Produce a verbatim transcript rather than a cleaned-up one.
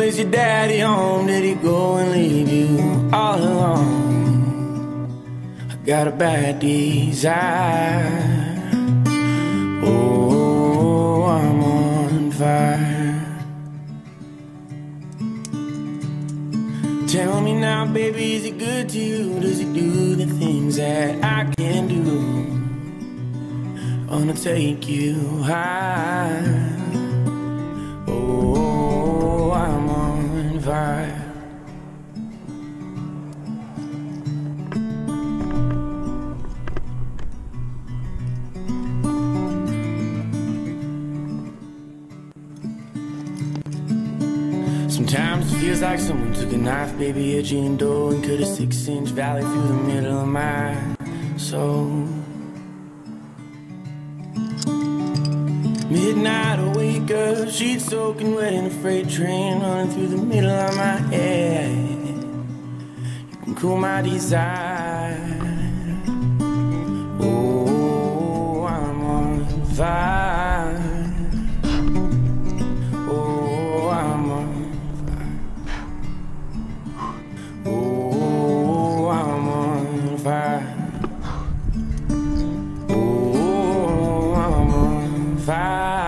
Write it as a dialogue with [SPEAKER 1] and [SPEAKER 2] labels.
[SPEAKER 1] is your daddy home? Did he go and leave you all alone? I got a bad desire. Oh, I'm on fire. Tell me now, baby, is he good to you? Does he do the things that I can do? I wanna take you high. Oh, I'm on fire. Sometimes it feels like someone took a knife, baby, edgy and dull, and cut a six-inch valley through the middle of my soul. Midnight awake up, sheets soaking wet in a freight train, running through the middle of my head. You can cool my desire. Oh, I'm on fire. Oh, I'm on fire. Oh, I'm on fire. Oh, I'm on fire.